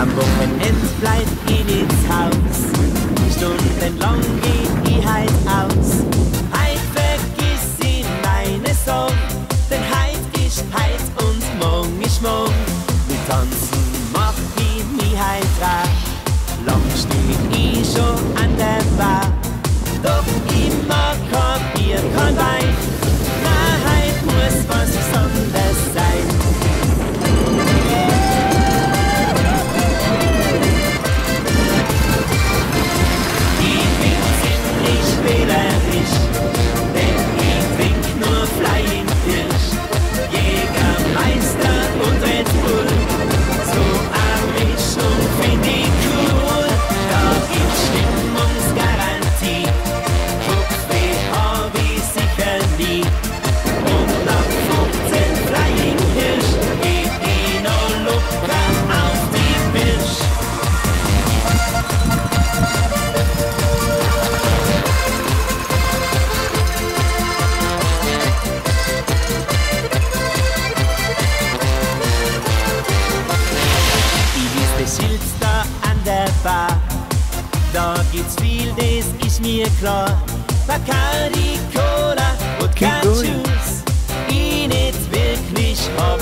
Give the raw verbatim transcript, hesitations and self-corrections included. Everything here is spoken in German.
Am Wochenend bleib ich ins Haus, stundenlang geh ich heut aus. Heut vergiss ich meine Sorgen, denn heut ist heut und morgen ist morgen. Mit Tanzen mach ich mich heut rar, lang steh ich schon an der Bar. Doch ich mag kein Bier, kein Wein, na heut muss was Besonderes sein. Wählerisch, denn ich trink nur Flying Fish, Jägermeister und Red Bull, so eine Mischung find ich cool, da gibt's Stimmungsgarantie, Kopfweh hab ich sicher nie, und nach fünfzehn Flying Fish geht ich noch locker auf die Birsch. Schild da an der Bar, da gibt's viel, das ist mir klar. Bacardi, Cola und kein Juice, ich nicht wirklich hab